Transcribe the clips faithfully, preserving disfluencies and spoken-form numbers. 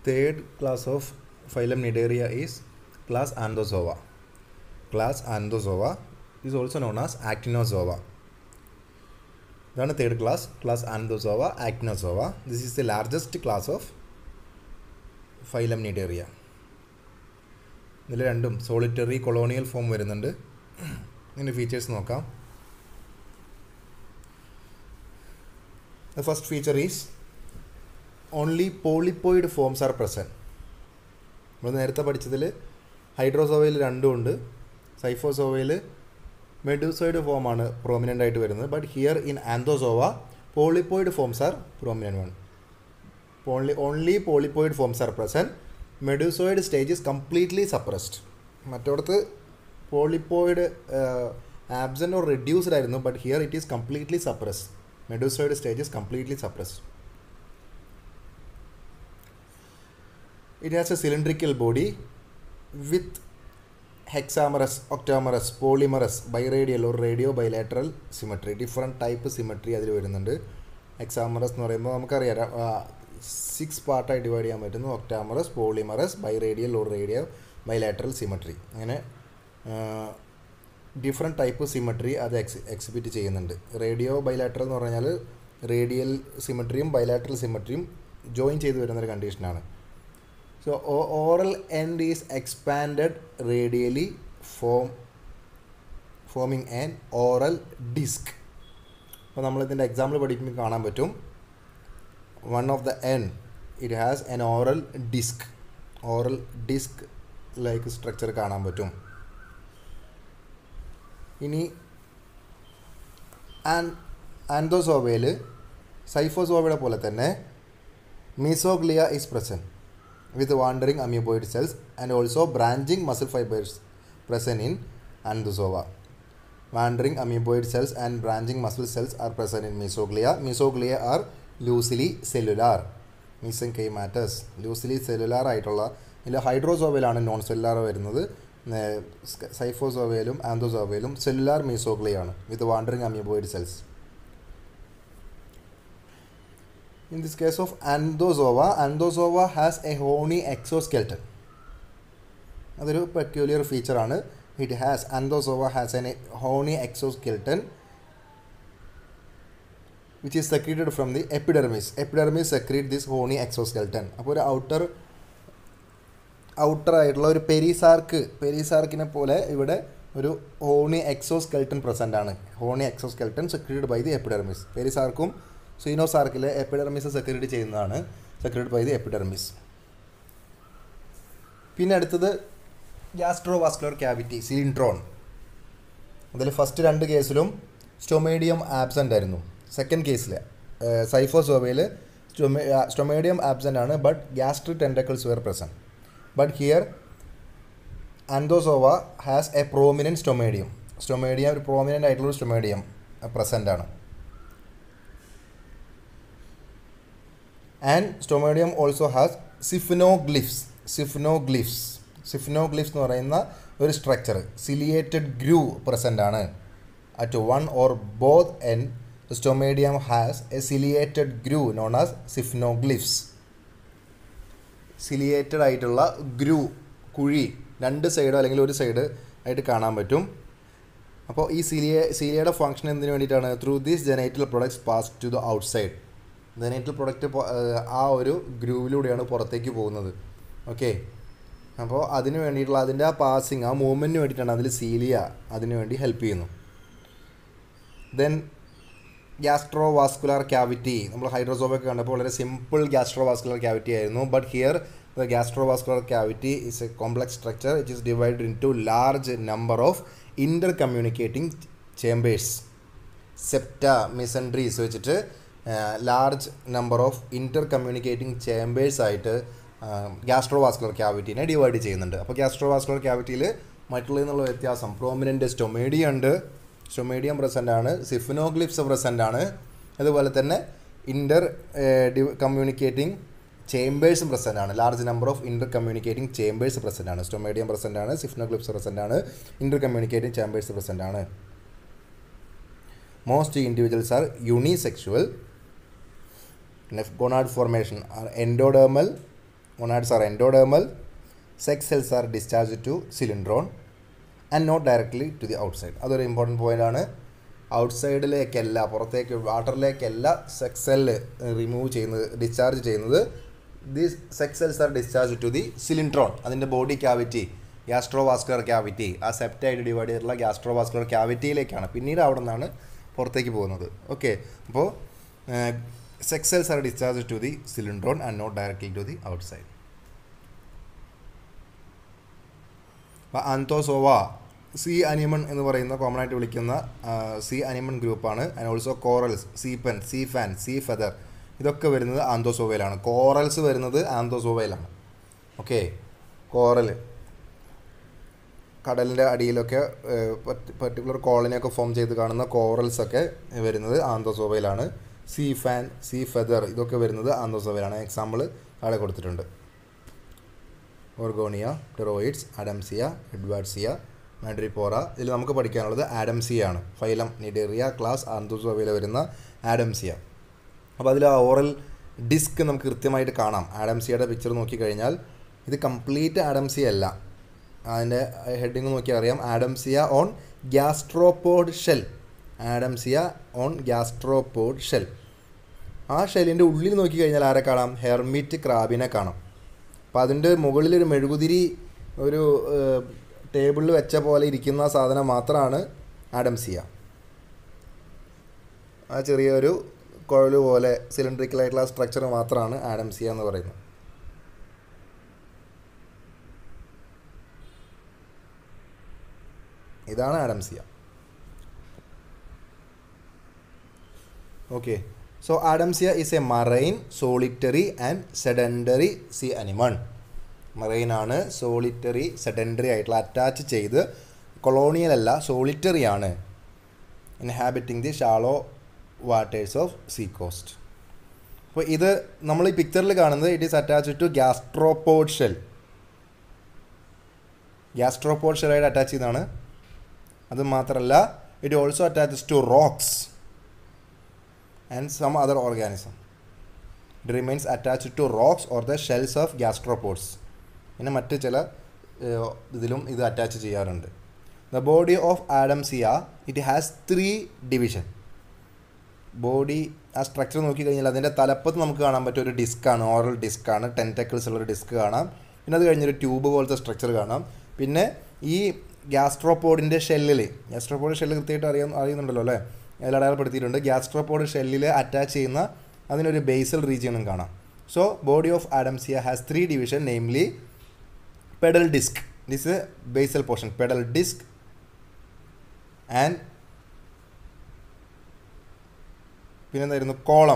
third class of phylum Cnidaria is class Anthozoa. Class Anthozoa is also known as Actinozoa. Then the third class, class Anthozoa, Actinozoa. This is the largest class of phylum Cnidaria. ഇതിൽ രണ്ടും solitary colonial form വരുന്നുണ്ട്. ഇതിൻ്റെ features നോക്കാം. The first feature is only polypoid forms are present. നമ്മൾ നേരത്തെ പഠിച്ചതിൽ ഹൈഡ്രോസോവയിൽ രണ്ടും ഉണ്ട്, സൈഫോസോവയിൽ medusoid ഫോമാണ് പ്രോമിനൻ്റ് ആയിട്ട് വരുന്നത്. But here in Anthozoa polypoid forms are prominent one. Only only polypoid forms are present. Medusoid stage is completely suppressed. മറ്റോടത്ത് polypoid absent or reduced ആയിരുന്നു, but here it is completely suppressed. Medusoid stage is completely suppressed. It has a cylindrical body with hexamerous, octamerous, polymerous, biradial or radio-bilateral symmetry. Different type symmetry അതിൽ വരുന്നുണ്ട്. Hexamerous എന്ന് പറയുമ്പോൾ നമുക്കറിയാം six പാർട്ടായി divide ചെയ്യാൻ പറ്റുന്നു. Octamerous, polymerous, biradial or radio bilateral symmetry. അങ്ങനെ different type symmetry അത് ex exhibit ചെയ്യുന്നുണ്ട്. റേഡിയോ ബൈലാറ്ററൽ എന്ന് പറഞ്ഞാൽ റേഡിയൽ സിമട്രിയും ബൈലാറ്ററൽ സിമട്രിയും ജോയിൻ ചെയ്ത് വരുന്നൊരു കണ്ടീഷനാണ്. So oral end is expanded radially, form forming an oral disc. അപ്പോൾ നമ്മളിതിൻ്റെ എക്സാമ്പിൾ പഠിക്കുമ്പോൾ കാണാൻ പറ്റും. One of the end it has an oral disc. Oral disc like structure കാണാൻ പറ്റും. ഇനി ആൻ ആന്തോസോവയിൽ സൈഫോസോവയുടെ പോലെ തന്നെ mesoglea is present with wandering amoeboid cells and also branching muscle fibers present in Anthozoa. Wandering amoeboid cells and branching muscle cells are present in Mesoglia. Mesoglia are loosely cellular. Mesenchymatous. Loosely cellular ആയിട്ടുള്ള ഇതിൽ ഹൈഡ്രോസോവയിലാണ് non cellular വരുന്നത്. സൈഫോസോവയിലും ആന്തോസോവയിലും cellular മീസോഗ്ലിയാണ് with wandering amoeboid cells. In this case of Anthozoa, Anthozoa has a horny exoskeleton. അതൊരു peculiar ഫീച്ചറാണ്. It has Anthozoa has an horny exoskeleton which is secreted from the epidermis. Epidermis secrete this horny exoskeleton. അപ്പോൾ ഒരു outer outer ആയിട്ടുള്ള ഒരു പെരിസാർക്ക് പെരിസാർക്കിനെ പോലെ ഇവിടെ ഒരു horny exoskeleton present ആണ്. Horny exoskeleton secreted by the epidermis. പെരിസാർക്കും സീനോസാർക്കിലെ എപ്പിഡെർമിസ് സെക്രീറ്റ് ചെയ്യുന്നതാണ്, സെക്രീറ്റഡ് ബൈ ദി എപ്പിഡെർമിസ്. പിന്നെ അടുത്തത് ഗ്യാസ്ട്രോവാസ്കുലർ ക്യാവിറ്റി, സിലിൻട്രോൺ. അതിൽ ഫസ്റ്റ് രണ്ട് കേസിലും സ്റ്റൊമേഡിയം ആബ്സെൻ്റ് ആയിരുന്നു. സെക്കൻഡ് കേസിൽ സൈഫോസോവയിൽ സ്റ്റൊമേ സ്റ്റൊമേഡിയം ആബ്സെൻ്റ് ആണ്, but gastric tentacles were present. But here Anthozoa has a prominent stomodeum. Stomodeum ഒരു പ്രോമിനൻ്റ് ആയിട്ടുള്ളൊരു സ്റ്റൊമേഡിയം പ്രസൻ്റ് ആണ്. And Stomaedium also has syphnoglyphs. Syphnoglyphs. Syphnoglyphs എന്ന് പറയുന്ന ഒരു സ്ട്രക്ചർ, സിലിയേറ്റഡ് ഗ്രൂ പ്രസൻ്റ് ആണ്. At one or both end the Stomaedium has a ciliated groove known as syphnoglyphs. Ciliated ആയിട്ടുള്ള groove, കുഴി രണ്ട് സൈഡോ അല്ലെങ്കിൽ ഒരു സൈഡ് ആയിട്ട് കാണാൻ പറ്റും. അപ്പോൾ ഈ സിലിയ സിലിയയുടെ ഫങ്ഷൻ എന്തിനു വേണ്ടിയിട്ടാണ്? Through these genital products pass to the outside. Genital product ആ ഒരു ഗ്രൂവിലൂടെയാണ് പുറത്തേക്ക് പോകുന്നത്. ഓക്കെ, അപ്പോൾ അതിന് വേണ്ടിയിട്ടുള്ള അതിൻ്റെ ആ പാസിങ്, ആ മൂവ്മെൻറ്റിന് വേണ്ടിയിട്ടാണ് അതിൽ സീലിയ അതിന് വേണ്ടി ഹെൽപ്പ് ചെയ്യുന്നു. Then gastrovascular cavity. നമ്മൾ ഹൈഡ്രോസോവൊക്കെ കണ്ടപ്പോൾ വളരെ സിമ്പിൾ ഗ്യാസ്ട്രോവാസ്കുലർ ക്യാവിറ്റി ആയിരുന്നു. But here the gastrovascular cavity is a complex structure it is divided into large number of intercommunicating chambers. Septa, mesenteries വെച്ചിട്ട് large number of intercommunicating chambers ആയിട്ട് gastrovascular ക്യാവിറ്റീനെ divide ചെയ്യുന്നുണ്ട്. അപ്പോൾ gastrovascular ക്യാവിറ്റിയിൽ മറ്റുള്ളതിൽ നിന്നുള്ള വ്യത്യാസം, prominent stomodeum ഉണ്ട്, സ്റ്റൊമേഡിയം പ്രസൻ്റ് ആണ്, സിഫ്നോഗ്ലിഫ്സ് പ്രസൻ്റ് ആണ്, അതുപോലെ തന്നെ ഇൻ്റർ കമ്മ്യൂണിക്കേറ്റിംഗ് ചേമ്പേഴ്സും പ്രസൻ്റ് ആണ്. Large number of intercommunicating chambers present ആണ്. സ്റ്റൊമേഡിയം പ്രസൻ്റ് ആണ്, സിഫ്നോഗ്ലിഫ്സ് പ്രസൻ്റ് ആണ്, ഇൻ്റർ കമ്മ്യൂണിക്കേറ്റിംഗ് ചേമ്പേഴ്സ് പ്രസൻ്റ് ആണ്. Most individuals are unisexual. Gonad formation are endodermal Monads are endodermal. Sex cells are discharged to cylindron and not directly to the outside. അതൊരു important പോയിൻ്റാണ്. ഔട്ട്സൈഡിലേക്കല്ല, പുറത്തേക്ക് വാട്ടറിലേക്കല്ല sex cell remove ചെയ്യുന്നത്, discharge ചെയ്യുന്നത്. These sex cells are discharge to the coelenteron, അതിൻ്റെ body cavity, gastrovascular cavity, ആ സെപ്റ്റായിട്ട് divide ചെയ്തിട്ടുള്ള ഗ്യാസ്ട്രോവാസ്കുലർ ക്യാവിറ്റിയിലേക്കാണ് പിന്നീട് അവിടെ നിന്നാണ് പുറത്തേക്ക് പോകുന്നത്. ഓക്കെ, അപ്പോൾ sex cells are discharge to the coelenteron and not directly to the outside. അപ്പോൾ ആന്തോസോവ സീ അനിമൺ എന്ന് പറയുന്ന കോമൺ ആയിട്ട് വിളിക്കുന്ന സീ അനിമൺ ഗ്രൂപ്പാണ്. And also corals, sea pen, sea fan, sea feather, ഇതൊക്കെ വരുന്നത് ആന്തോസോവയിലാണ്. കോറൽസ് വരുന്നത് ആന്തോസോവയിലാണ്. ഓക്കെ, കോറൽ കടലിൻ്റെ അടിയിലൊക്കെ പർട്ടിക്കുലർ കോളനിയൊക്കെ ഫോം ചെയ്ത് കാണുന്ന കോറൽസൊക്കെ വരുന്നത് ആന്തോസോവയിലാണ്. സീ ഫാൻ, സീ ഫെദർ, ഇതൊക്കെ വരുന്നത് ആന്തോസോവയിലാണ്. എക്സാമ്പിൾ താഴെ കൊടുത്തിട്ടുണ്ട്. Gorgonia, Pteroides, Adamsia, Edwardsia, Madrepora. ഇതിൽ നമുക്ക് പഠിക്കാനുള്ളത് ആഡംസിയ ആണ്. ഫൈലം നിഡേറിയ ക്ലാസ് ആന്തോസോവയിൽ വരുന്ന ആഡംസിയ. അപ്പോൾ അതിൽ ആ ഓറൽ ഡിസ്ക് നമുക്ക് കൃത്യമായിട്ട് കാണാം. ആഡംസിയയുടെ പിക്ചർ നോക്കിക്കഴിഞ്ഞാൽ ഇത് കംപ്ലീറ്റ് ആഡംസിയ അല്ല. അതിൻ്റെ ഹെഡിങ് നോക്കിയാൽ അറിയാം. Adamsia on gastropod shell, Adamsia on gastropod shell. ആ ഷെല്ലിൻ്റെ ഉള്ളിൽ നോക്കിക്കഴിഞ്ഞാൽ ആരെ കാണാം? ഹെർമിറ്റ് ക്രാബിനെ കാണാം. അപ്പോൾ അതിൻ്റെ മുകളിലൊരു മെഴുകുതിരി ഒരു ടേബിളിൽ വെച്ച പോലെ ഇരിക്കുന്ന സാധനം മാത്രമാണ് ആഡംസിയ. ആ ചെറിയൊരു കുഴൽ പോലെ സിലിണ്ടറിക്കലായിട്ടുള്ള സ്ട്രക്ചർ മാത്രമാണ് ആഡംസിയ എന്ന് പറയുന്നത്. ഇതാണ് Adamsia. Okay, so Adamsia is a marine, solitary and sedentary sea anemone. മറൈനാണ്, സോളിറ്ററി, സെഡൻഡറി ആയിട്ടുള്ള അറ്റാച്ച് ചെയ്ത് കൊളോണിയൽ അല്ല, സോളിറ്ററി ആണ്. Inhabiting the shallow waters of sea coast. അപ്പോൾ ഇത് നമ്മൾ ഈ പിക്ചറിൽ കാണുന്നത് it is attached to gastropod shell. Gastropod ഷെല്ലായിട്ട് അറ്റാച്ച് ചെയ്താണ്. അത് മാത്രമല്ല, it also attaches to rocks and some other organism. It remains attached to rocks or the shells of ഗ്യാസ്ട്രോപോഡ്സ്. പിന്നെ മറ്റ് ചില ഇതിലും ഇത് അറ്റാച്ച് ചെയ്യാറുണ്ട്. The body of Adamsia it has three division. Body ആ സ്ട്രക്ചർ നോക്കിക്കഴിഞ്ഞാൽ അതിൻ്റെ തലപ്പത്ത് നമുക്ക് കാണാൻ പറ്റിയ ഒരു ഡിസ്ക്കാണ്, ഓറൽ ഡിസ്ക്കാണ്, ടെൻറ്റക്കിൾസ് ഉള്ളൊരു ഡിസ്ക് കാണാം. പിന്നെ അത് കഴിഞ്ഞൊരു ട്യൂബ് പോലത്തെ സ്ട്രക്ചർ കാണാം. പിന്നെ ഈ ഗ്യാസ്ട്രോപോഡിൻ്റെ ഷെല്ലിൽ, ഗ്യാസ്ട്രോപോഡ് ഷെല്ല് കൃത്യമായിട്ട് അറിയാൻ അറിയുന്നുണ്ടല്ലോ അല്ലേ, അതിൽ അടയാളപ്പെടുത്തിയിട്ടുണ്ട്. ഗ്യാസ്ട്രോപോഡ് ഷെല്ലിൽ അറ്റാച്ച് ചെയ്യുന്ന അതിനൊരു ബേസൽ റീജിയനും കാണാം. So body of Adamsia has three division, namely pedal disc, this basal portion, pedal disc and പിന്നെന്തായിരുന്നു കോളം,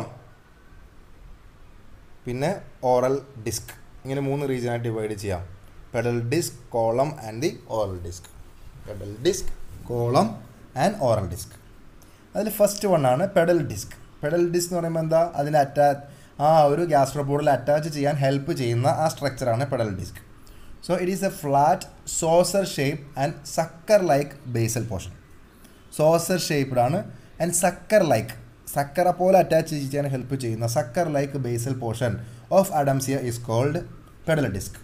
പിന്നെ ഓറൽ ഡിസ്ക്. ഇങ്ങനെ മൂന്ന് റീജിയനായിട്ട് ഡിവൈഡ് ചെയ്യാം. Pedal disc, column and the oral disc. Pedal disc, column and oral disc. അതിൽ first one ആണ് pedal disc. Pedal disc എന്ന് പറയുമ്പോൾ എന്താ, അതിൽ അറ്റാ ആ ഒരു ഗ്യാസ്ട്രോപോഡിൽ അറ്റാച്ച് ചെയ്യാൻ ഹെൽപ്പ് ചെയ്യുന്ന ആ സ്ട്രക്ചറാണ് pedal disc. So it is a flat saucer shape and sucker like basal portion. Saucer shaped ആണ് ആൻഡ് സക്കർ ലൈക്ക്, സക്കറ പോലെ അറ്റാച്ച് ചെയ്യാൻ ഹെൽപ്പ് ചെയ്യുന്ന sucker like basal portion of Adamsia is called pedal disc.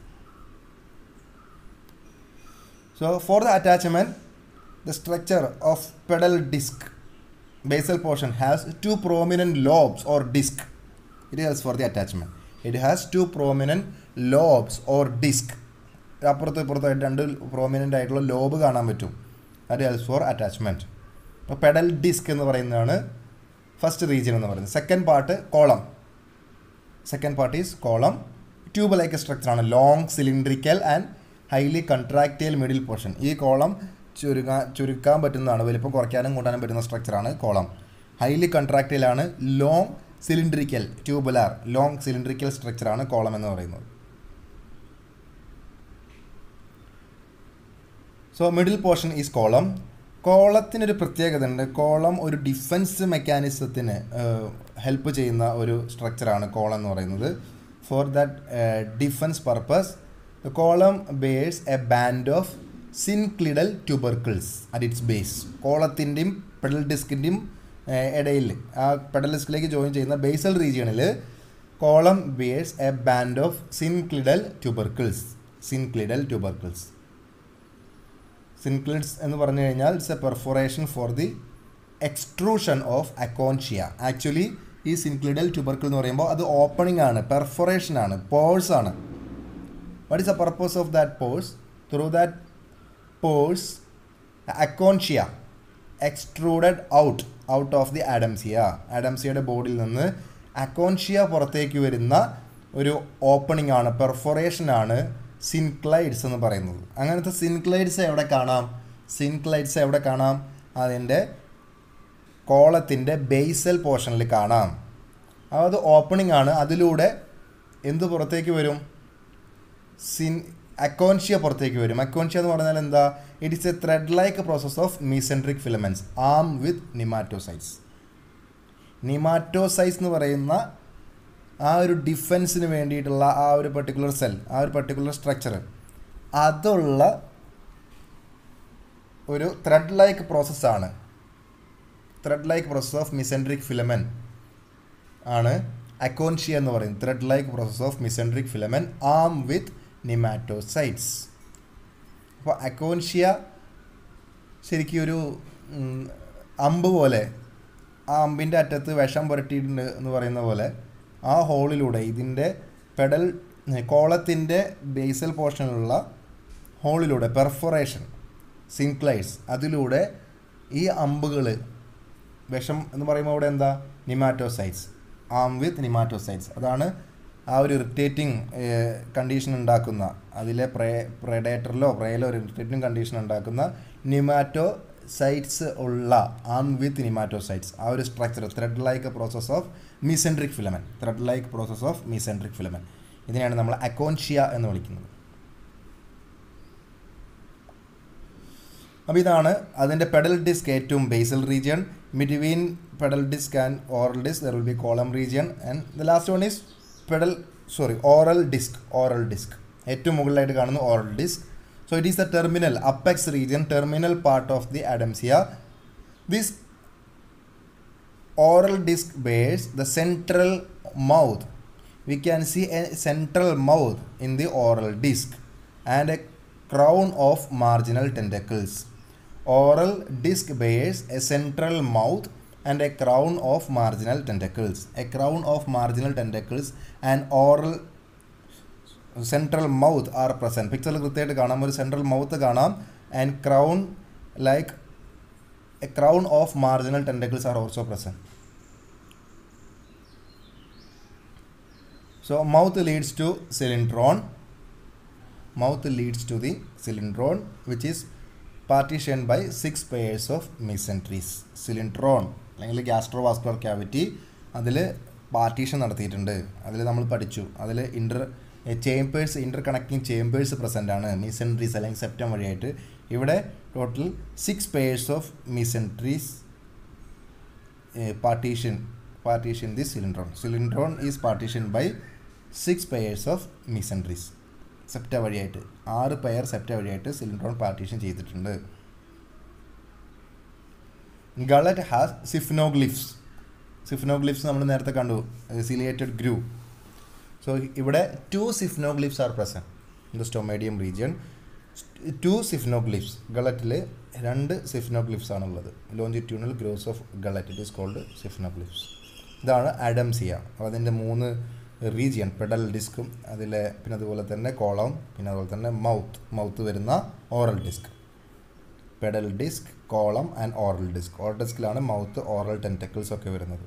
So for the attachment, the structure of pedal disc basal portion has two prominent lobes or disc. It helps for the attachment. It has two prominent lobes or disc. അപ്പുറത്ത് ഇപ്പുറത്തായിട്ട് രണ്ട് prominent ആയിട്ടുള്ള lobe കാണാൻ പറ്റും. That helps for attachment. അപ്പോൾ pedal disc എന്ന് പറയുന്നതാണ് first region എന്ന് പറയുന്നത്. Second part column. Second part is column. Tube like സ്ട്രക്ചറാണ്, long cylindrical and highly contractile middle portion. ഈ കോളം ചുരുക്കാൻ ചുരുക്കാൻ പറ്റുന്നതാണ്, വലിപ്പം കുറയ്ക്കാനും കൂട്ടാനും പറ്റുന്ന സ്ട്രക്ചറാണ് കോളം. ഹൈലി കൺട്രാക്റ്റൈലാണ്, long cylindrical, tubular, long cylindrical സ്ട്രക്ചറാണ് കോളം എന്ന് പറയുന്നത്. So middle portion is column. കോളത്തിനൊരു പ്രത്യേകത ഉണ്ട്. കോളം ഒരു ഡിഫൻസ് മെക്കാനിസത്തിന് ഹെൽപ്പ് ചെയ്യുന്ന ഒരു സ്ട്രക്ചറാണ് കോളം എന്ന് പറയുന്നത്. For that defence purpose the column bears a band of synclidal tubercles at its base. കോളത്തിൻ്റെയും പെഡൽ ഡിസ്കിൻ്റെയും ഇടയിൽ, ആ പെഡൽ ഡിസ്കിലേക്ക് ജോയിൻ ചെയ്യുന്ന ബേസൽ റീജിയണിൽ column bears a band of cinclidal tubercles. Cinclidal tubercles cinclides എന്ന് പറഞ്ഞു കഴിഞ്ഞാൽ it's a perforation for the extrusion of acontia. Actually ഈ സിൻക്ലിഡൽ ട്യൂബർക്കിൾ എന്ന് പറയുമ്പോൾ അത് ഓപ്പണിംഗ് ആണ്, പെർഫോറേഷൻ ആണ്, പോഴ്സ് ആണ്. What is the purpose of that pores? Through that pores acontia extruded out out of the Adamsia. ആഡംസിയയുടെ ബോഡിയിൽ നിന്ന് അക്കോൺഷ്യ പുറത്തേക്ക് വരുന്ന ഒരു ഓപ്പണിംഗ് ആണ്, പെർഫോറേഷൻ ആണ് സിൻക്ലൈഡ്സ് എന്ന് പറയുന്നത്. അങ്ങനത്തെ സിൻക്ലൈഡ്സ് എവിടെ കാണാം? സിൻക്ലൈഡ്സ് എവിടെ കാണാം? അതിൻ്റെ കോളത്തിൻ്റെ ബേസൽ പോർഷനിൽ കാണാം. അത് ഓപ്പണിംഗ് ആണ്. അതിലൂടെ എന്ത് പുറത്തേക്ക് വരും? സിൻ അക്കോൺഷ്യ പുറത്തേക്ക് വരും. അക്കോൺഷ്യ എന്ന് പറഞ്ഞാൽ എന്താ? It is a thread like process of mesenteric filaments arm with nematocytes. Nematocytes എന്ന് പറയുന്ന ആ ഒരു ഡിഫെൻസിന് വേണ്ടിയിട്ടുള്ള ആ ഒരു പെർട്ടിക്കുലർ സെൽ, ആ ഒരു പെർട്ടിക്കുലർ സ്ട്രക്ചർ, അതുള്ള ഒരു ത്രെഡ് ലൈക്ക് പ്രോസസ്സാണ്. Thread like process of mesenteric filament ആണ് അക്കോൺഷ്യ എന്ന് പറയുന്നത്. Thread like process of mesenteric filament arm with nematocytes. അപ്പോൾ അക്കോൺഷ്യ ശരിക്കും ഒരു അമ്പ് പോലെ, ആ അമ്പിൻ്റെ അറ്റത്ത് വിഷം പുരട്ടിയിട്ടുണ്ട് എന്ന് പറയുന്ന പോലെ ആ ഹോളിലൂടെ, ഇതിൻ്റെ പെഡൽ കോളത്തിൻ്റെ ബേസൽ പോർഷനിലുള്ള ഹോളിലൂടെ പെർഫോറേഷൻ സിൻക്ലൈഡ്സ്, അതിലൂടെ ഈ അമ്പുകൾ, വിഷം എന്ന് പറയുമ്പോൾ അവിടെ എന്താ? Nematocytes, arm with nematocytes. അതാണ് ആ ഒരു ഇറിറ്റേറ്റിംഗ് കണ്ടീഷൻ ഉണ്ടാക്കുന്ന, അതിലെ പ്രേ പ്രെഡേറ്ററിലോ പ്രേയിലോ ഒരു ഇറിറ്റേറ്റിംഗ് കണ്ടീഷൻ ഉണ്ടാക്കുന്ന നിമാറ്റോസൈറ്റ്സ് ഉള്ള ആം വിത്ത് നിമാറ്റോസൈറ്റ്സ്, ആ ഒരു structure, thread like process of mesenteric filament. Thread like process of mesenteric filament, ഇതിനെയാണ് നമ്മൾ അക്കോൺഷ്യ എന്ന് വിളിക്കുന്നത്. അപ്പോൾ ഇതാണ് അതിൻ്റെ പെഡൽ ഡിസ്ക്, ഏറ്റവും basal region. Between pedal disc and oral disc there will be column region. And the last one is pedal sorry oral disc. Oral disc ഏറ്റവും മുകളിലായിട്ട് കാണുന്ന oral disc. So it is the terminal apex region, terminal part of the adamsia. This oral disc bears the central mouth. We can see a central mouth in the oral disc and a crown of marginal tentacles. Oral disc bears a central mouth and a crown of marginal tentacles. A crown of marginal tentacles and oral central mouth are present. പിക്ചറിൽ കൃത്യമായിട്ട് കാണാം, ഒരു central mouth കാണാം. And crown like a crown of marginal tentacles are also present. So mouth leads to coelenteron. Mouth leads to the coelenteron which is partition by six pairs of mesenteries. Coelenteron അല്ലെങ്കിൽ gastrovascular cavity, അതിൽ partition നടത്തിയിട്ടുണ്ട്. അതിൽ നമ്മൾ പഠിച്ചു, അതിൽ inter chambers, interconnecting chambers present ആണ് mesenteries അല്ലെങ്കിൽ septum വഴിയായിട്ട്. ഇവിടെ total six pairs of mesenteries partition partition the coelenteron. Coelenteron is partition by six pairs of mesenteries. Septa വഴിയായിട്ട് ആറ് പെയർ സെപ്റ്റ വഴിയായിട്ട് സിലിൻഡ്രോൺ പാർട്ടീഷൻ ചെയ്തിട്ടുണ്ട്. ഗളറ്റ് ഹാസ് സിഫ്നോഗ്ലിഫ്സ്. സിഫ്നോഗ്ലിഫ്സ് നമ്മൾ നേരത്തെ കണ്ടു, സിലിയേറ്റഡ് ഗ്രൂ. സോ ഇവിടെ two siphonoglyphs are present in the stomodeum region. Two siphonoglyphs, ഗളറ്റിൽ രണ്ട് സിഫ്നോഗ്ലിഫ്സ് ആണുള്ളത്. Longitudinal grooves of gullet, it is called siphonoglyphs. ഇതാണ് ആഡംസിയ. അപ്പോൾ അതിൻ്റെ മൂന്ന് റീജിയൻ, പെഡൽ ഡിസ്കും അതിലെ പിന്നെ അതുപോലെ തന്നെ കോളം, പിന്നെ അതുപോലെ തന്നെ മൗത്ത് മൗത്ത് വരുന്ന oral disc. Pedal disc, column and oral disc. Oral ഡിസ്കിലാണ് മൗത്ത്, ഓറൽ ടെൻറ്റക്കിൾസ് ഒക്കെ വരുന്നത്.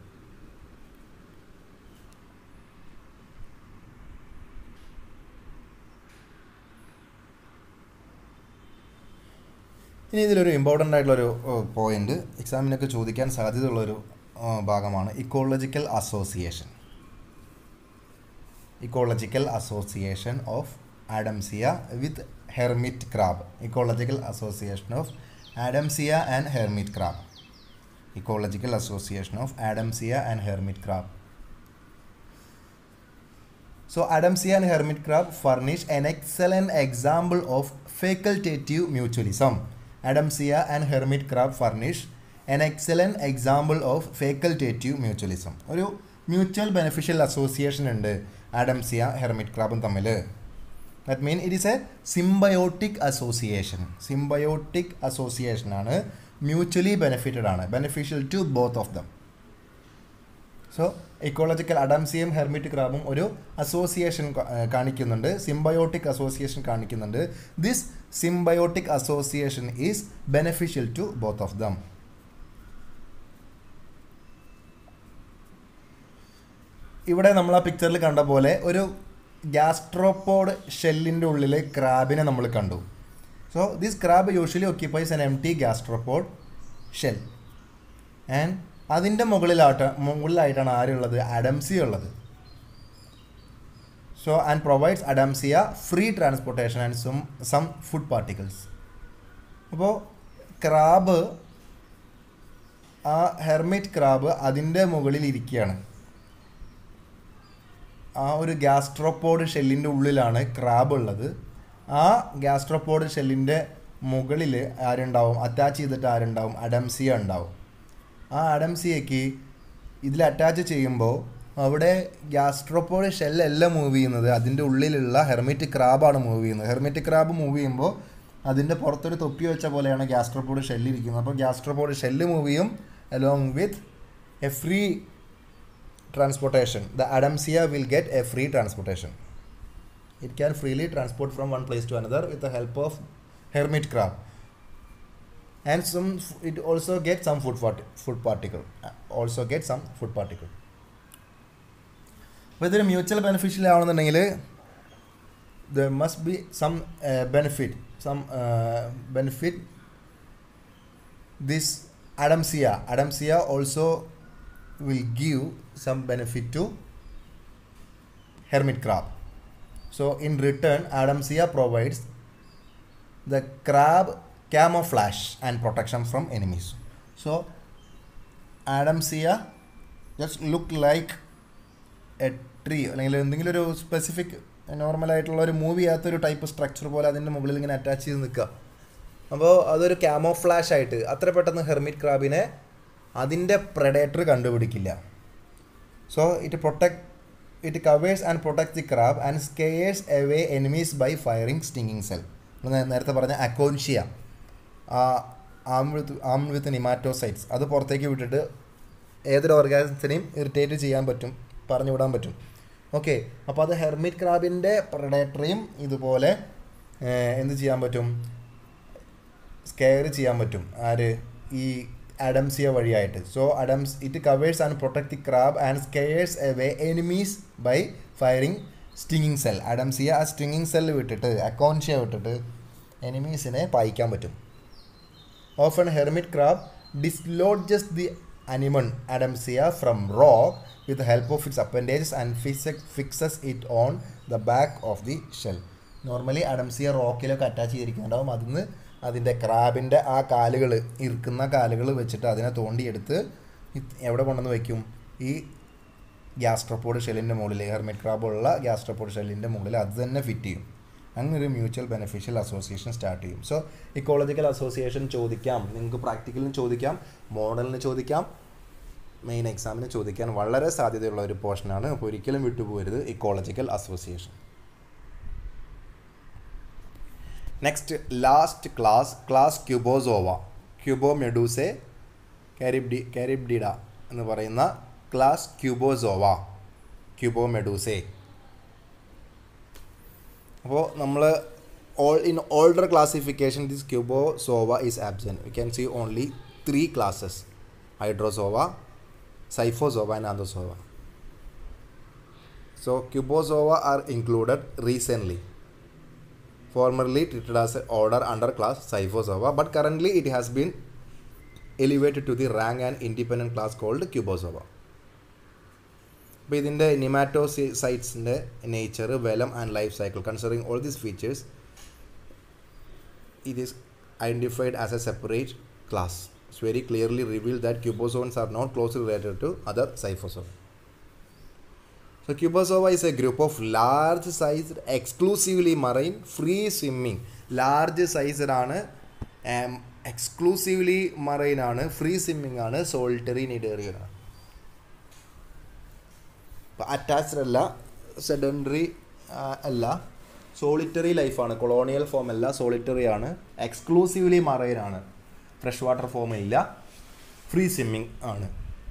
ഇനി ഇതിലൊരു ഇമ്പോർട്ടൻ്റ് ആയിട്ടുള്ളൊരു പോയിൻ്റ്, എക്സാമിനൊക്കെ ചോദിക്കാൻ സാധ്യതയുള്ളൊരു ഭാഗമാണ് ecological association. Ecological association of Adamsia with hermit crab. Ecological association of Adamsia and hermit crab. Ecological association of Adamsia and hermit crab. So Adamsia and hermit crab furnish an excellent example of facultative mutualism. Adamsia and hermit crab furnish an excellent example of facultative mutualism. ഒരു mutual beneficial association ഉണ്ട് Adamsia hermit ക്രാബും തമ്മിൽ. That mean it is a symbiotic association. Symbiotic association ആണ്, mutually benefited ആണ്, beneficial to both of them. So ecological അഡംസിയയും hermit ക്രാബും ഒരു association കാണിക്കുന്നുണ്ട്, സിംബയോട്ടിക് അസോസിയേഷൻ കാണിക്കുന്നുണ്ട്. This symbiotic association is beneficial to both of them. ഇവിടെ നമ്മൾ ആ പിക്ചറിൽ കണ്ട പോലെ ഒരു ഗ്യാസ്ട്രോപോഡ് ഷെല്ലിൻ്റെ ഉള്ളിൽ ക്രാബിനെ നമ്മൾ കണ്ടു. So this crab usually occupies an empty gastropod shell and അതിൻ്റെ മുകളിലായിട്ട് മുകളിലായിട്ടാണ് ആരുള്ളത്? അഡംസിയ ഉള്ളത്. So and provides Adamsia free transportation and some some food particles. അപ്പോൾ ക്രാബ്, ആ ഹെർമിറ്റ് ക്രാബ് അതിൻ്റെ മുകളിൽ ഇരിക്കുകയാണ്. ആ ഒരു ഗ്യാസ്ട്രോപോഡ് ഷെല്ലിൻ്റെ ഉള്ളിലാണ് ക്രാബ് ഉള്ളത്. ആ ഗ്യാസ്ട്രോപോഡ് ഷെല്ലിൻ്റെ മുകളിൽ ആരുണ്ടാവും? അറ്റാച്ച് ചെയ്തിട്ട് ആരുണ്ടാവും? അഡംസിയ ഉണ്ടാവും. ആ അഡംസിയയ്ക്ക് ഇതിൽ അറ്റാച്ച് ചെയ്യുമ്പോൾ അവിടെ ഗ്യാസ്ട്രോപോഡ് ഷെല്ലല്ല മൂവ് ചെയ്യുന്നത്, അതിൻ്റെ ഉള്ളിലുള്ള ഹെർമിറ്റ് ക്രാബാണ് മൂവ് ചെയ്യുന്നത്. ഹെർമിറ്റ് ക്രാബ് മൂവ് ചെയ്യുമ്പോൾ അതിൻ്റെ പുറത്തൊരു തൊപ്പി വെച്ച പോലെയാണ് ഗ്യാസ്ട്രോപോഡ് ഷെല്ല് ഇരിക്കുന്നത്. അപ്പോൾ ഗ്യാസ്ട്രോപോഡ് ഷെല്ല് മൂവ് ചെയ്യും along with a free transportation. The Adamsia will get a free transportation. It can freely transport from one place to another with the help of hermit crab. And some, it also gets some food, food particle. Also gets some food particle. But the mutual beneficial ആവണമെന്നുണ്ടെങ്കിൽ there must be some uh, benefit. Some uh, benefit. This Adamsia. Adamsia also will give some benefit to hermit crab. So in return, Adamsia provides the crab camouflage and protection from enemies. So Adamsia just look like a tree, അല്ലെങ്കിൽ എന്തെങ്കിലും ഒരു specific നോർമലായിട്ടുള്ള ഒരു move ചെയ്യാത്തൊരു type structure പോലെ അതിൻ്റെ മുകളിൽ ഇങ്ങനെ അറ്റാച്ച് ചെയ്ത് നിൽക്കുക. അപ്പോൾ അതൊരു ക്യാമോഫ്ലാഷ് ആയിട്ട് അത്ര പെട്ടെന്ന് ഹെർമിറ്റ് ക്രാബിനെ അതിൻ്റെ പ്രെഡേറ്റർ കണ്ടുപിടിക്കില്ല. So it protect it covers and protect the crab and scares away enemies by firing stinging cell. നേരത്തെ പറഞ്ഞ അക്കോൻഷ്യ, ആം വിത്ത് ആം വിത്ത് നിമാറ്റോസൈറ്റ്സ്, അത് പുറത്തേക്ക് വിട്ടിട്ട് ഏതൊരു ഓർഗാനിസത്തിനെയും ഇറിറ്റേറ്റ് ചെയ്യാൻ പറ്റും, പറഞ്ഞു വിടാൻ പറ്റും. ഓക്കെ, അപ്പോൾ അത് ഹെർമിറ്റ് ക്രാബിൻ്റെ പ്രെഡേറ്ററെയും ഇതുപോലെ എന്ത് ചെയ്യാൻ പറ്റും? സ്കെയർ ചെയ്യാൻ പറ്റും. ആര്? ഈ അഡംസിയ വഴിയായിട്ട്. So Adams it covers and protect the crab and scares away enemies by firing stinging cell. Adamsia ആ സ്റ്റിങ്ങിങ് സെല്ല് വിട്ടിട്ട്, അക്കോൻഷ്യ വിട്ടിട്ട് എനിമീസിനെ പായിക്കാൻ പറ്റും. Often hermit crab dislodges the anemone Adamsia from rock with the help of its appendages and fix fixes it on the back of the shell. Normally Adamsia റോക്കിലൊക്കെ attach ചെയ്തിരിക്കുന്നുണ്ടാവും. അതിന് അതിൻ്റെ ക്രാബിൻ്റെ ആ കാലുകൾ, ഇറുക്കുന്ന കാലുകൾ വെച്ചിട്ട് അതിനെ തോണ്ടിയെടുത്ത് എവിടെ കൊണ്ടുവന്ന് വയ്ക്കും? ഈ ഗ്യാസ്ട്രോപോഡ് ഷെല്ലിൻ്റെ മുകളിൽ, ഹെർമിറ്റ് ക്രാബുള്ള ഗ്യാസ്ട്രോപോഡ് ഷെല്ലിൻ്റെ മുകളിൽ അത് തന്നെ ഫിറ്റ് ചെയ്യും. അങ്ങനെ ഒരു മ്യൂച്വൽ ബെനിഫിഷ്യൽ അസോസിയേഷൻ സ്റ്റാർട്ട് ചെയ്യും. സോ ഇക്കോളജിക്കൽ അസോസിയേഷൻ ചോദിക്കാം, നിങ്ങൾക്ക് പ്രാക്ടിക്കലിന് ചോദിക്കാം, മോഡലിന് ചോദിക്കാം, മെയിൻ എക്സാമിന് ചോദിക്കാൻ വളരെ സാധ്യതയുള്ള ഒരു പോർഷനാണ്. അപ്പോൾ ഒരിക്കലും വിട്ടുപോകരുത് ecological association. Next last class class Cubozoa, Cubomedusae കാരിബ്ഡി കാരിബ്ഡിഡ എന്ന് പറയുന്ന ക്ലാസ് ക്യൂബോസോവ, ക്യൂബോ മെഡൂസെ. അപ്പോൾ നമ്മൾ all in older classification this Cubozoa is absent. We can see only three classes: Hydrozoa, Scyphozoa and Anthozoa. So Cubozoa are included recently. Formerly treated as an order under class Scyphozoa, but currently it has been elevated to the rank and independent class called Cubozoa. അപ്പോൾ ഇതിൻ്റെ നിമാറ്റോസൈറ്റ്സിൻ്റെ nature, velum and life cycle, considering all these features, it is identified as a separate class. It's very clearly revealed that Cubozoans are not closely related to other Scyphozoa. So Cubozoa is a group of large sized, exclusively marine, free swimming. Large sized ആണ്, exclusively marine ആണ്, free swimming ആണ്, solitary cnidarian ആണ്. ഇപ്പോൾ attached അല്ല, sedentary അല്ല, solitary ലൈഫാണ്, colonial form അല്ല, solitary ആണ്, എക്സ്ക്ലൂസീവ്ലി മറൈൻ ആണ്, ഫ്രഷ് വാട്ടർ ഫോം ഇല്ല, ഫ്രീ സ്വിമ്മിങ് ആണ്.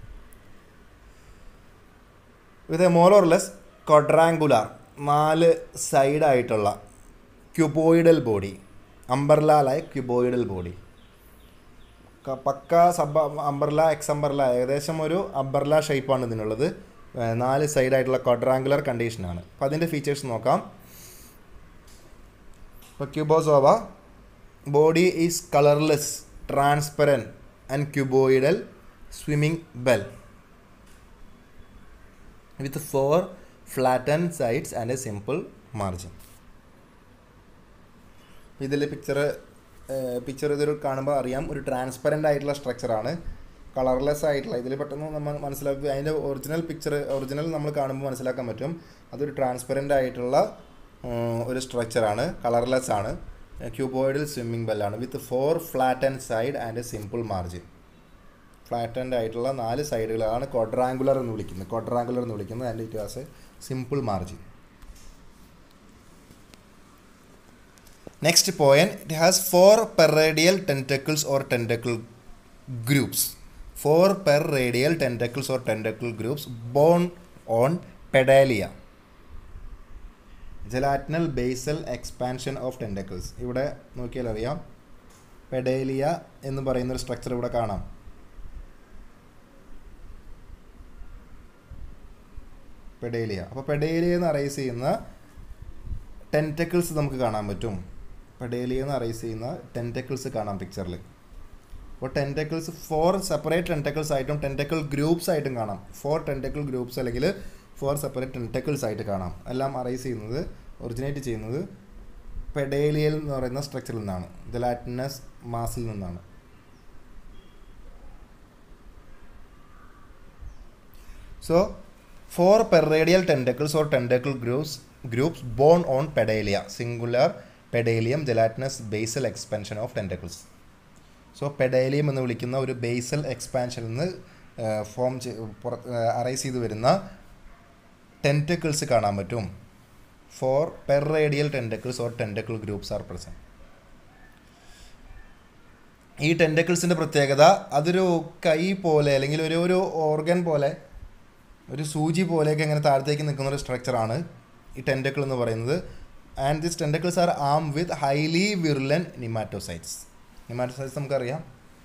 With a more or less quadrangular, നാല് സൈഡായിട്ടുള്ള cuboidal body, umbrella like cuboidal body. പക്ക സബ് അംബർല എക്സ് അംബർല ഏകദേശം ഒരു അംബർല ഷേപ്പാണ് ഇതിനുള്ളത്. നാല് സൈഡായിട്ടുള്ള ക്വാഡ്രാങ്കുലർ കണ്ടീഷനാണ്. അപ്പോൾ അതിൻ്റെ ഫീച്ചേഴ്സ് നോക്കാം. ഇപ്പോൾ Cubozoa body is colourless, transparent and cuboidal swimming bell with four flattened sides and a simple margin. ഇതിൽ പിക്ചർ പിക്ചർ ഇതൊരു കാണുമ്പോൾ അറിയാം ഒരു ട്രാൻസ്പെറൻ്റ് ആയിട്ടുള്ള സ്ട്രക്ചറാണ്, കളർലെസ് ആയിട്ടുള്ള. ഇതിൽ പെട്ടെന്ന് നമ്മൾ മനസ്സിലാക്കി അതിൻ്റെ ഒറിജിനൽ പിക്ചർ ഒറിജിനൽ നമ്മൾ കാണുമ്പോൾ മനസ്സിലാക്കാൻ പറ്റും അതൊരു ട്രാൻസ്പെറൻ്റ് ആയിട്ടുള്ള ഒരു സ്ട്രക്ചറാണ്, കളർലെസ് ആണ്, ക്യൂബോയിഡൽ സ്വിമ്മിംഗ് ബെല്ലാണ് with four flattened side and a simple margin. Flattened ആയിട്ടുള്ള നാല് സൈഡുകളാണ് ക്വാഡ്രാങ്കുലർ എന്ന് വിളിക്കുന്നത് ക്വാഡ്രാങ്കുലർ എന്ന് വിളിക്കുന്നത് and it has a simple margin. Next point, it has four perradial tentacles or tentacle groups. Four perradial tentacles or tentacle groups borne on pedalia. Gelatinous basal expansion of tentacles. ഇവിടെ നോക്കിയാൽ അറിയാം പെഡേലിയ എന്ന് പറയുന്നൊരു structure ഇവിടെ കാണാം. പെഡേലിയ. അപ്പോൾ പെഡേലിയ എന്ന് arise ചെയ്യുന്ന ടെൻറ്റക്കിൾസ് നമുക്ക് കാണാൻ പറ്റും. പെഡേലിയ എന്ന് അറൈസ് ചെയ്യുന്ന ടെൻറ്റക്കിൾസ് കാണാം പിക്ചറിൽ. അപ്പോൾ ടെൻറ്റക്കിൾസ് ഫോർ സെപ്പറേറ്റ് ടെൻറ്റക്കിൾസ് ആയിട്ടും ടെൻറ്റക്കിൾ ഗ്രൂപ്പ്സ് ആയിട്ടും കാണാം. ഫോർ ടെൻറ്റക്കിൾ ഗ്രൂപ്പ്സ് അല്ലെങ്കിൽ ഫോർ സെപ്പറേറ്റ് ടെൻറ്റക്കിൾസ് ആയിട്ട് കാണാം. എല്ലാം അറൈസ് ചെയ്യുന്നത് ഒറിജിനേറ്റ് ചെയ്യുന്നത് പെഡേലിയൽ എന്ന് പറയുന്ന സ്ട്രക്ചറിൽ നിന്നാണ്, ജലാറ്റിനസ് മാസിൽ നിന്നാണ്. So four perradial tentacles or tentacle groups groups born on pedalia, singular pedalium, gelatinous basal expansion of tentacles. So pedalium എന്ന് വിളിക്കുന്ന ഒരു ബേസൽ എക്സ്പാൻഷനിൽ നിന്ന് ഫോം അറൈസ് ചെയ്ത് വരുന്ന ടെൻറ്റക്കിൾസ് കാണാൻ പറ്റും. Four perradial tentacles or tentacle groups are present. ഈ ടെൻറ്റക്കിൾസിൻ്റെ പ്രത്യേകത അതൊരു കൈ പോലെ അല്ലെങ്കിൽ ഒരു ഒരു ഓർഗൻ പോലെ ഒരു സൂചി പോലെയൊക്കെ ഇങ്ങനെ താഴത്തേക്ക് നിൽക്കുന്ന ഒരു സ്ട്രക്ചറാണ് ഈ ടെൻറ്റക്കിൾ എന്ന് പറയുന്നത്. ആൻഡ് ദിസ് ടെൻറ്റക്കിൾസ് ആർ ആം with highly virulent nematocytes. Nematocytes നമുക്കറിയാം.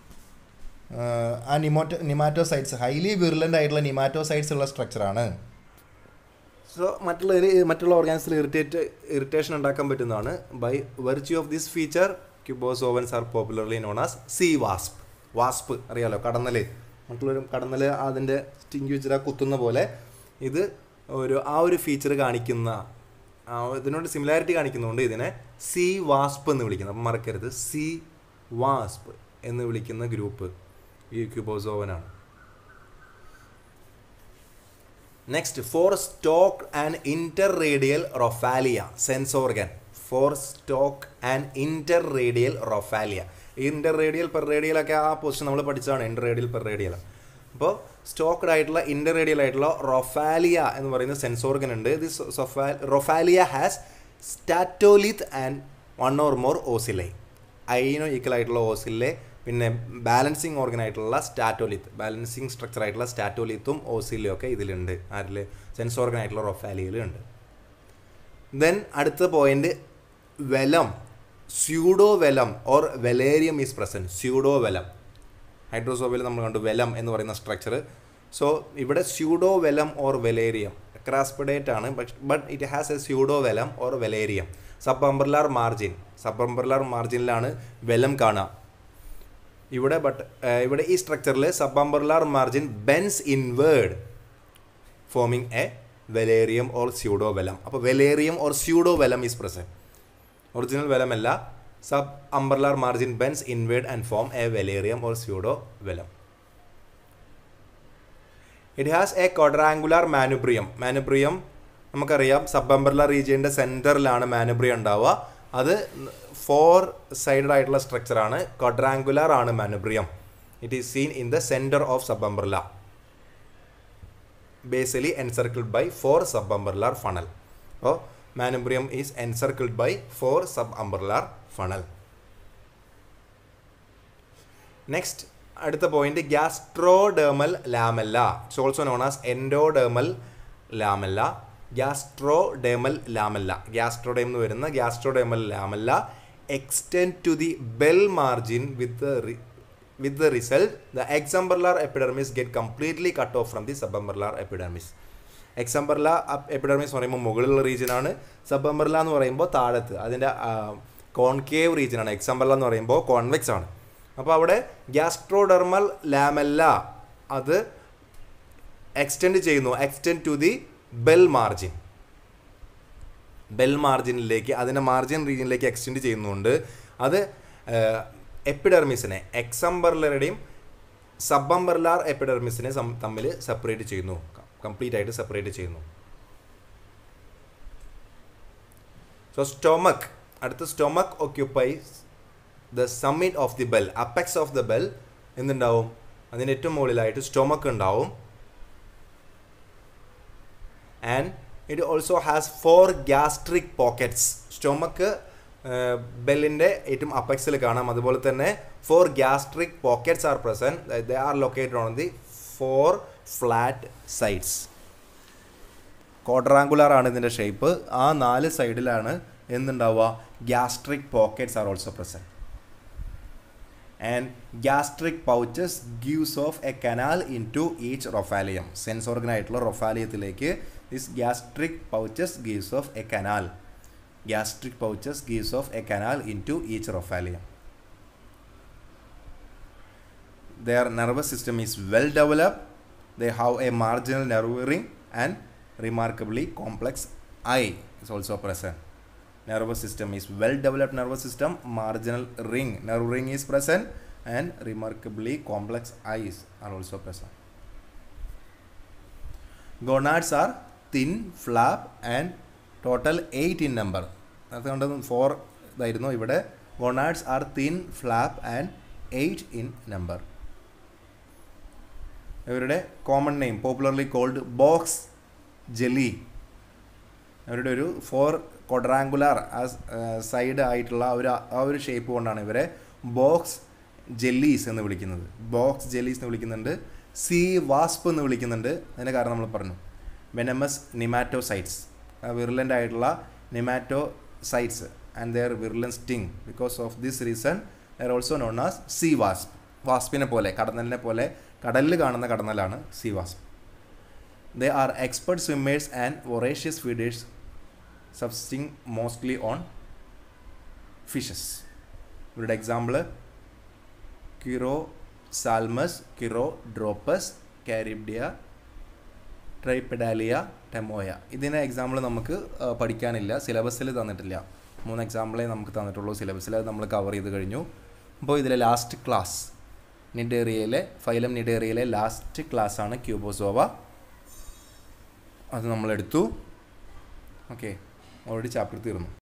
ആ നിമോറ്റോ നിമാറ്റോസൈറ്റ്സ് ഹൈലി വിർലൻ്റ് ആയിട്ടുള്ള നിമാറ്റോസൈറ്റ്സ് ഉള്ള സ്ട്രക്ചറാണ്. സോ മറ്റുള്ള മറ്റുള്ള ഓർഗാൻസിൽ ഇറിറ്റേറ്റ് ഇറിറ്റേഷൻ ഉണ്ടാക്കാൻ പറ്റുന്നതാണ്. By virtue of this feature cubozoans are popularly known as sea wasp. Wasp അറിയാലോ, കടന്നൽ. മറ്റുള്ളൊരു കടന്നൽ അതിൻ്റെ സ്റ്റിങ് വെച്ചിട്ട് കുത്തുന്ന പോലെ ഇത് ഒരു ആ ഒരു ഫീച്ചർ കാണിക്കുന്ന ഇതിനോട് സിമിലാരിറ്റി കാണിക്കുന്നതുകൊണ്ട് ഇതിനെ സീ വാസ്പ് എന്ന് വിളിക്കുന്നത്. അപ്പം മറക്കരുത്, സീ വാസ്പ് എന്ന് വിളിക്കുന്ന ഗ്രൂപ്പ് ഈ ക്യൂബോസോവനാണ്. Next, four stalked and interradial rhopalia sense organ. Four stalked and interradial rhopalia. Interradial perradial ഒക്കെ ആ പൊസിഷൻ നമ്മൾ പഠിച്ചതാണ്, ഇന്റർ റേഡിയൽ പെർ റേഡിയൽ. അപ്പോൾ സ്റ്റോക്ക്ഡ് ആയിട്ടുള്ള ഇന്റർ റേഡിയൽ ആയിട്ടുള്ള റൊഫാലിയ എന്ന് പറയുന്ന സെൻസ് ഓർഗൻ ഉണ്ട്. This rhopalia has statolith and one or more ocelli. Unequal ആയിട്ടുള്ള ഓസിലെ, പിന്നെ ബാലൻസിങ് ഓർഗൻ ആയിട്ടുള്ള സ്റ്റാറ്റോലിത്ത്, ബാലൻസിങ് സ്ട്രക്ചർ ആയിട്ടുള്ള സ്റ്റാറ്റോലിത്തും ഓസിലും ഒക്കെ ഇതിലുണ്ട്. ആരിൽ? സെൻസ് ഓർഗൻ ആയിട്ടുള്ള റൊഫാലിയയിലുണ്ട്. ദെൻ അടുത്ത point, velum, pseudovelum or velarium is present. Pseudovelum, ഹൈഡ്രോസോബിൽ നമ്മൾ കണ്ടു വെലം എന്ന് പറയുന്ന സ്ട്രക്ചർ. സോ ഇവിടെ pseudovelum or velarium craspedote ആണ്, but it has a pseudovelum or velarium. Subumbrellar margin, subumbrellar മാർജിനിലാണ് velum കാണുക ഇവിടെ. ബട്ട് ഇവിടെ ഈ സ്ട്രക്ചറിൽ subumbrellar margin bends inward forming a velarium or pseudovelum. അപ്പോൾ velarium or pseudovelum is present. Original velum അല്ല, subumbrellar margin bends inward and form a velarium or pseudovelum. It has a quadrangular manubrium. Manubrium നമുക്കറിയാം, sub അംബ്രലാർ റീജിയൻ്റെ സെൻറ്ററിലാണ് മാനുബ്രിയം ഉണ്ടാവുക. അത് four sided ആയിട്ടുള്ള സ്ട്രക്ചറാണ്, quadrangular ആണ് manubrium. It is seen in the centre of subumbrella. basally encircled by four subumbellar funnel. So manubrium is encircled by four subumbellar funnel. Next, അടുത്ത point gastrodermal lamella. It's also known as endodermal lamella. Gastrodermal lamella, gastroderm എന്ന് വരുന്ന gastrodermal lamella extend to the bell margin with the re- with the result the exumbellar epidermis get completely cut off from the subumbellar epidermis. exumbellar epidermis എന്ന് പറയുമ്പോൾ മുകളിലുള്ള region ആണ്, സബംബർല എന്ന് പറയുമ്പോൾ താഴത്ത് അതിൻ്റെ കോൺകേവ് റീജിയൻ ആണ്. എക്സംബർല എന്ന് പറയുമ്പോൾ കോൺവെക്സ് ആണ്. അപ്പോൾ അവിടെ ഗ്യാസ്ട്രോഡെർമൽ ലാമെല്ല അത് എക്സ്റ്റെൻഡ് ചെയ്യുന്നു, extend to the bell margin, bell മാർജിനിലേക്ക്, അതിൻ്റെ മാർജിൻ റീജിയനിലേക്ക് എക്സ്റ്റെൻഡ് ചെയ്യുന്നുണ്ട്. അത് എപ്പിഡെർമിസിനെ, എക്സംബർലറുടെയും സബംബർലാർ എപ്പിഡെർമിസിനെ തമ്മിൽ സെപ്പറേറ്റ് ചെയ്യുന്നു, കംപ്ലീറ്റ് ആയിട്ട് സെപ്പറേറ്റ് ചെയ്യുന്നു. സോ സ്റ്റൊമക്, അടുത്ത stomach occupies the summit of the bell, apex of the bell എന്തുണ്ടാവും, അതിൻ്റെ ഏറ്റവും മുകളിലായിട്ട് സ്റ്റൊമക് ഉണ്ടാവും. And it also has four gastric pockets. Stomach ബെല്ലിൻ്റെ ഏറ്റവും അപ്പെക്സിൽ കാണാം. അതുപോലെ തന്നെ four gastric pockets are present. They are located on the four flat sides. Quadrangular ആണ് ഇതിൻ്റെ ഷേപ്പ്. ആ നാല് സൈഡിലാണ് എന്തുണ്ടാവുക, gastric pockets are also present. And gastric pouches gives off A canal into each rhopalium. Sense organ ആയിട്ടുള്ള റൊഫാലിയത്തിലേക്ക് this gastric pouches gives off a canal. Gastric pouches gives off a canal into each rophalium. Their nervous system is well developed. They have a marginal nerve ring and remarkably complex eye is also present. Nervous system is well developed nervous system, marginal ring, nerve ring is present, and remarkably complex eyes are also present. Gonads are thin, flap and total eight in number. അതുകൊണ്ട് four ഇതായിരുന്നു. ഇവിടെ gonads are thin, flap and eight in number. ഇവരുടെ common name, popularly called box jelly. അവരുടെ ഒരു four ക്വാഡ്രാങ്കുലാർ side ആയിട്ടുള്ള ഒരു ആ ഒരു ഷേപ്പ് കൊണ്ടാണ് ഇവരെ ബോക്സ് ജെല്ലീസ് എന്ന് വിളിക്കുന്നത്. ബോക്സ് ജെല്ലീസ് എന്ന് വിളിക്കുന്നുണ്ട്. സീ വാസ്പ് എന്ന് വിളിക്കുന്നുണ്ട്. അതിൻ്റെ കാരണം നമ്മൾ പറഞ്ഞു. വെനമസ് നിമാറ്റോസൈറ്റ്സ്, വിർലൻ്റ് ആയിട്ടുള്ള nematocytes and their virulent sting. Because of this reason they're also known as sea wasp. വാസ്പിനെ പോലെ, കടന്നലിനെ പോലെ, കടലിൽ കാണുന്ന കടന്നലാണ് sea wasp. They are expert swimmers and voracious feeders subsisting mostly on fishes. ഇവരുടെ example Chiropsalmus, Chirodropus, Carybdea, Tripedalia, Tamoya. ഇതിന് example നമുക്ക് പഠിക്കാനില്ല, സിലബസിൽ തന്നിട്ടില്ല. മൂന്ന് എക്സാമ്പിളേ നമുക്ക് തന്നിട്ടുള്ളൂ സിലബസിൽ. അത് നമ്മൾ കവർ ചെയ്ത് കഴിഞ്ഞു. അപ്പോൾ ഇതിലെ ലാസ്റ്റ് ക്ലാസ് നിഡേറിയയിലെ, ഫൈലം നിഡേറിയയിലെ ലാസ്റ്റ് ക്ലാസ്സാണ് ക്യൂബോസോവ. അത് നമ്മളെടുത്തു. ഓക്കെ, ഓൾറെഡി ചാപ്റ്റർ തീർന്നു.